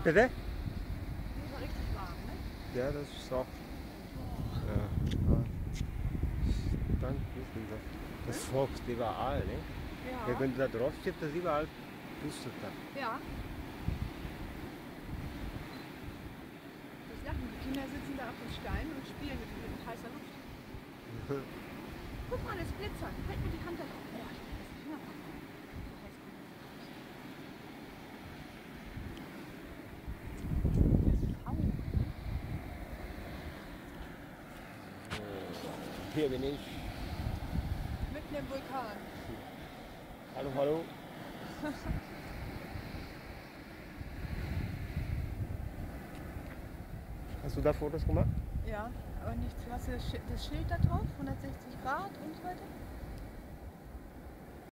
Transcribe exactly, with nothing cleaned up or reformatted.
Bitte? Das war richtig warm, ne? Ja, das ist auch. Ja. Dann wissen Sie. Das fragst überall, ne? Ja. Ja, wenn du da drauf steht, das überall pustet da. Ja. Das lachen, die Kinder sitzen da auf den Steinen und spielen mit, mit heißer Luft. Guck mal, das glitzert. Halt mir die Hand da drauf. Oh, ich kann das Finger packen. Hier bin ich. Mitten im Vulkan. Hallo, hallo. Hast du da Fotos gemacht? Ja, aber nichts. Hast du das Schild, das Schild da drauf? hundertsechzig Grad und so weiter?